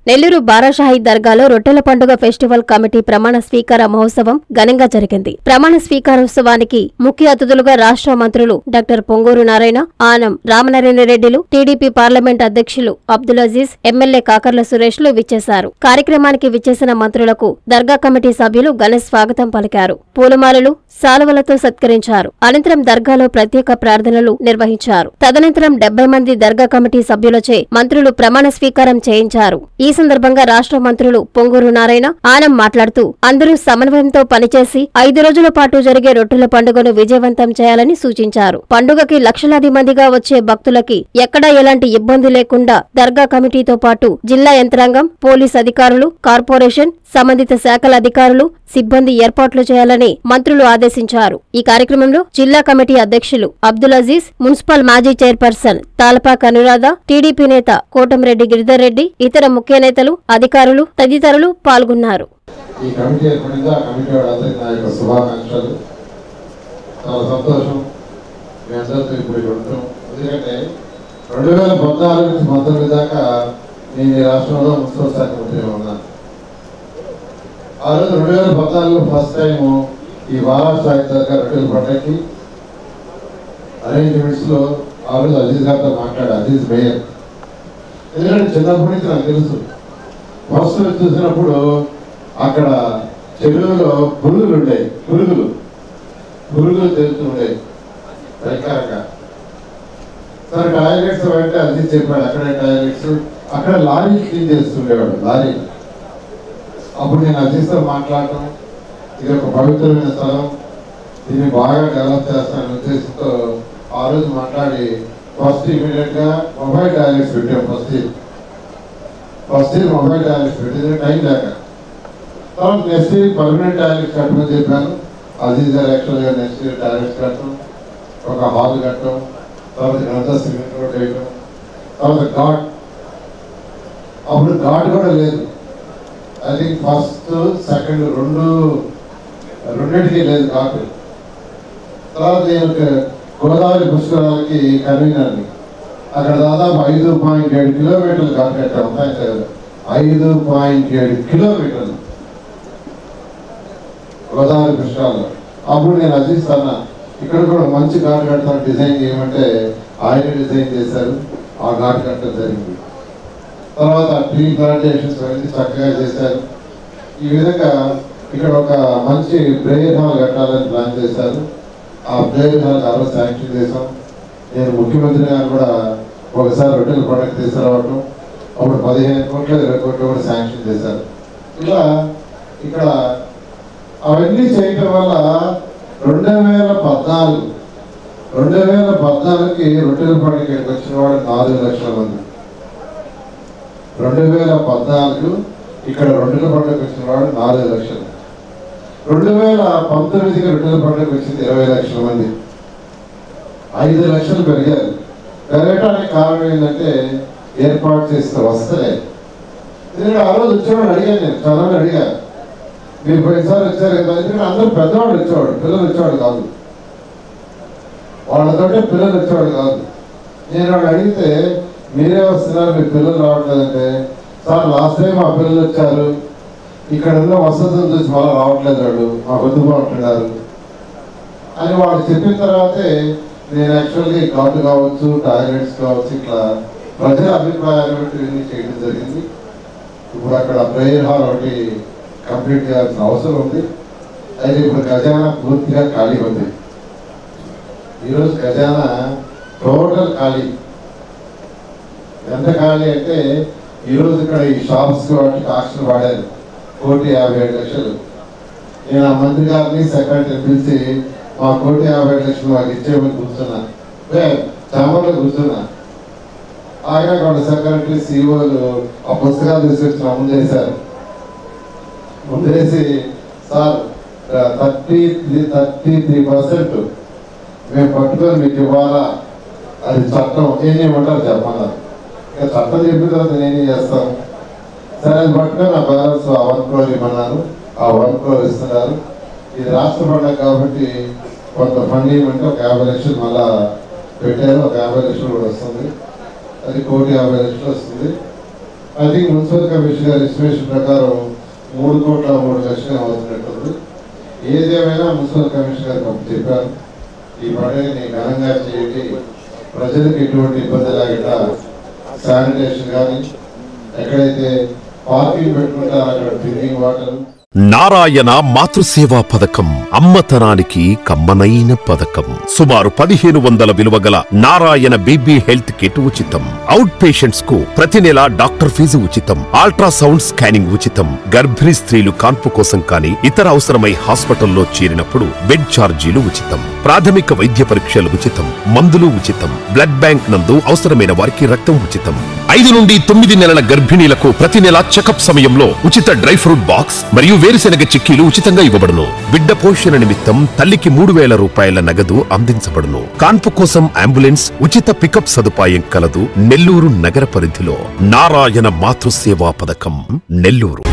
నెల్లూరు బారాషాహి దర్గాలో రొట్టెల పండుగ ఫెస్టివల్ కమిటీ ప్రమాణ స్వీకార మహోత్సవం ఘనంగా జరిగింది. ప్రమాణ స్వీకారోత్సవానికి ముఖ్య అతిథులుగా రాష్ట్ర మంత్రులు డాక్టర్ పొంగూరు నారాయణ, ఆనం రామనారాయణరెడ్డిలు, టీడీపీ పార్లమెంట్ అధ్యక్షులు అబ్దుల్ అజీజ్, ఎమ్మెల్యే కాకర్ల సురేష్లు విచ్చేశారు. కార్యక్రమానికి విచ్చేసిన మంత్రులకు దర్గా కమిటీ సభ్యులు ఘన స్వాగతం పలికారు. పూలమాలలు, శాలువలతో సత్కరించారు. అనంతరం దర్గాలో ప్రత్యేక ప్రార్థనలు నిర్వహించారు. తదనంతరం 70 మంది దర్గా కమిటీ సభ్యులచే మంత్రులు ప్రమాణ స్వీకారం చేయించారు. ఈ సందర్భంగా రాష్ట్ర మంత్రులు పొంగూరు నారాయణ, ఆనం మాట్లాడుతూ అందరూ సమన్వయంతో పనిచేసి 5 రోజుల పాటు జరిగే రొట్టెల పండుగను విజయవంతం చేయాలని సూచించారు. పండుగకి లక్షలాది మందిగా వచ్చే భక్తులకి ఎక్కడా ఎలాంటి ఇబ్బంది లేకుండా దర్గా కమిటీతో పాటు జిల్లా యంత్రాంగం, పోలీస్ అధికారులు, కార్పొరేషన్, సంబంధిత శాఖల అధికారులు, సిబ్బంది ఏర్పాట్లు చేయాలని మంత్రులు ఆదేశించారు. ఈ కార్యక్రమంలో జిల్లా కమిటీ అధ్యక్షులు అబ్దుల్ అజీజ్, మున్సిపల్ మాజీ చైర్పర్సన్ తాలపాక అనురాధ, టీడీపీ నేత కోటంరెడ్డి గిరిధర్ రెడ్డి, ఇతర ముఖ్య నేతలు, అధికారులు తదితరులు పాల్గొన్నారు. ఈ కమిటీ ఏర్పడింది. ఆ కమిటీ వాళ్ళందరికీ నా యొక్క శుభాకాంక్షలు. చాలా సంతోషం మీ అందరితో ఇప్పుడు ఉండటం. ఎందుకంటే 2014 నుంచి 19 దాకా నేను ఈ రాష్ట్రంలో మున్సిపల్ శాఖ మంత్రిగా ఉన్నాను. ఆ రోజు 2014 ఫస్ట్ టైము ఈ బారాషాహి దర్గా రొట్టెల పండుగకి అరేంజ్మెంట్స్ లో ఆ రోజు అజీజ్ గారితో మాట్లాడారు. అజీజ్ మేయర్. ఎందుకంటే చిన్నప్పటి నుంచి నాకు తెలుసు. ఫస్ట్ చూసినప్పుడు అక్కడ చెరువులో పురుగులు ఉండేవి. పురుగులు తెలుస్తుండేవి భయంకరంగా. సరే టాయిలెట్స్ అంటే అజీజ్ చెప్పాడు అక్కడే టాయిలెట్స్, అక్కడ లారీ క్లీన్ చేస్తుండేవాడు. లారీ. అప్పుడు నేను అజీజ్తో మాట్లాడటం, ఇది ఒక పవిత్రమైన స్థలం, దీన్ని బాగా డెవలప్ చేస్తానని ఉద్దేశంతో ఆ రోజు మాట్లాడి ఫస్ట్ ఇమీడియట్ గా మొబైల్ టాయిలెట్స్ పెట్టాం. ఫస్ట్ ఇయర్ మొబైల్ టాయిలెట్స్ పెట్టింది టైం లేక. తర్వాత నెక్స్ట్ ఇయర్ పర్మనెంట్ టాయిలెట్స్ కట్టమని చెప్పాను. అజీజ్ గారు యాక్చువల్గా నెక్స్ట్ ఇయర్ టాయిలెట్స్ కట్టడం, ఒక హాల్ కట్టడం, తర్వాత ఇదంతా సిమెంట్ రోడ్ వేయడం, తర్వాత ఘాట్. అప్పుడు ఘాట్ కూడా లేదు. ఐ థింక్ ఫస్ట్ సెకండ్ రెండింటికి లేదు ఘాట్. తర్వాత నేను గోదావరి పుష్కరాలకి కన్వీనర్ని. అక్కడ దాదాపు 5.7 కిలోమీటర్లు ఘాట్ కట్టాము. 5.7 కిలోమీటర్లు గోదావరి పుష్కరాల్లో. అప్పుడు నేను అజీజ్ అన్నా ఇక్కడ కూడా మంచి ఘాట్ కడతాను, డిజైన్ చేయమంటే ఆయన డిజైన్ చేశారు. ఆ ఘాట్ కట్టడం జరిగింది. తర్వాత ట్రీ ప్లాంటేషన్స్ అనేది చక్కగా చేశారు. ఈ విధంగా ఇక్కడ ఒక మంచి ప్రేయర్ హాల్ కట్టాలని ప్లాన్ చేశారు. ఆ ప్రేయర్ హాల్ ఆ రోజు శాంక్షన్ చేశాం. నేను ముఖ్యమంత్రి గారు కూడా ఒకసారి రొట్టెల పండుగ తీసుకురావటం, అప్పుడు 15 కోట్లు 20 కోట్లు కూడా శాంక్షన్ చేశారు. ఇలా ఇక్కడ అవన్నీ చేయటం వల్ల 2014కి రొట్టెల పండుగ ఇక్కడికి వచ్చిన వాడు 4 లక్షల మంది. 2014 ఇక్కడ రొట్టెల పండుగ వచ్చిన వాడు 4 లక్షలు. 2019కి రొట్టెల పండుగ వచ్చింది 20 లక్షల మంది. 5 లక్షలు పెరిగారు. పెరగటానికి కారణం ఏంటంటే ఏర్పాటు చేస్తే వస్తలేదు. ఎందుకంటే ఆ రోజు వచ్చేవాడు అడిగాను, నేను చాలా అడిగాను, మీరు పోయినసారి వచ్చారు కదా. ఎందుకంటే అందరూ పెద్దవాడు వచ్చేవాడు, పిల్లలు వచ్చేవాడు కాదు. వాళ్ళతోటే పిల్లలు వచ్చేవాడు కాదు. నేను వాడు అడిగితే మీరే వస్తున్నారు, మీ పిల్లలు రావట్లేదంటే, సార్ లాస్ట్ టైం మా పిల్లలు వచ్చారు, ఇక్కడ ఉన్న వసతులు చూసి మళ్ళీ రావట్లేదు, వాడు మా పొద్దుబాటున్నారు అని వాళ్ళు చెప్పిన తర్వాతే నేను యాక్చువల్గా ఘాట్ కావచ్చు, టాయిలెట్స్ కావచ్చు, ఇట్లా ప్రజల అభిప్రాయాలు బట్టి చేయడం జరిగింది. ఇప్పుడు అక్కడ ప్రేయర్ హాల్ ఒకటి కంప్లీట్ చేయాల్సిన అవసరం ఉంది. అయితే ఇప్పుడు ఖజానా పూర్తిగా ఖాళీ ఉంది. ఈరోజు ఖజానా టోటల్ ఖాళీ. ఎంత ఖాళీ అంటే ఈరోజు ఇక్కడ ఈ షాప్స్ వాటికి ఆక్షన్ వాడారు 1,57,00,000. నేను ఆ మంత్రి గారిని సెక్రటరీ పిలిచి మా 1,57,00,000 మాకు ఇచ్చేమని కూర్చున్నా, చాంబర్లో కూర్చున్నా. ఆయన వాళ్ళ సెక్రటరీ సిఇఓలు ఆ పుస్తకాలు తీసుకొచ్చిన ముందేసి సార్ 33% మేము పట్టుకొని మీకు ఇవ్వాలా, అది చట్టం, ఏం చేయమంటారు చెప్పమన్నారు. ఇక చట్టం చెప్పిన తర్వాత నేనేం చేస్తాను. సరే అది పట్టుకొని నా బ్యాలెన్స్ 1 crore ఇవ్వమన్నారు. ఆ 1 crore ఇస్తున్నారు. ఇది రాష్ట్ర పండుగ కాబట్టి కొంత ఫండ్ ఇవ్వమంటే ఒక 50 లక్షలు మళ్ళా పెట్టారు. ఒక 50 లక్షలు కూడా వస్తుంది. అది 1,50,00,000 వస్తుంది. ఐ థింక్ మున్సిపల్ కమిషన్ గారి ఎస్టిమేషన్ ప్రకారం 3,03,00,000 అవుతున్నట్టుంది. ఏదేమైనా మున్సిపల్ కమిషన్ గారికి అప్పుడు చెప్పాను, ఈ పండుగని ఘనంగా చేయండి, ప్రజలకు ఎటువంటి ఇబ్బంది లేకుండా శానిటేషన్ కానీ ఎక్కడైతే పార్కింగ్ పెట్టుకుంటారో అక్కడ డ్రింకింగ్ వాటర్. నారాయణ మాతృసేవా పథకం అమ్మతనానికి కమ్మనైన పథకం. సుమారు 1,500 విలువ గల నారాయణ బేబీ హెల్త్ కిట్ ఉచితం. అవుట్ పేషెంట్స్ కు ప్రతి నెల డాక్టర్ ఫీజు ఉచితం. అల్ట్రాసౌండ్ స్కానింగ్ ఉచితం. గర్భిణీ స్త్రీలు కాన్పు కోసం కానీ ఇతర అవసరమై హాస్పిటల్లో చేరినప్పుడు బెడ్ ఛార్జీలు ఉచితం. ప్రాథమిక వైద్య పరీక్షలు ఉచితం. మందులు ఉచితం. బ్లడ్ బ్యాంక్ నందు అవసరమైన వారికి రక్తం ఉచితం. 5 నుండి 9 నెలల గర్భిణీలకు ప్రతి నెల చెకప్ సమయంలో ఉచిత డ్రై ఫ్రూట్ బాక్స్ మరియు వేరుశెనగ చిక్కీలు ఉచితంగా ఇవ్వబడును. బిడ్డ పోషణ నిమిత్తం తల్లికి 3,000 రూపాయల నగదు అందించబడును. కాన్పు కోసం అంబులెన్స్ ఉచిత పికప్ సదుపాయం కలదు. నెల్లూరు నగర పరిధిలో నారాయణ మాతృసేవా పథకం, నెల్లూరు.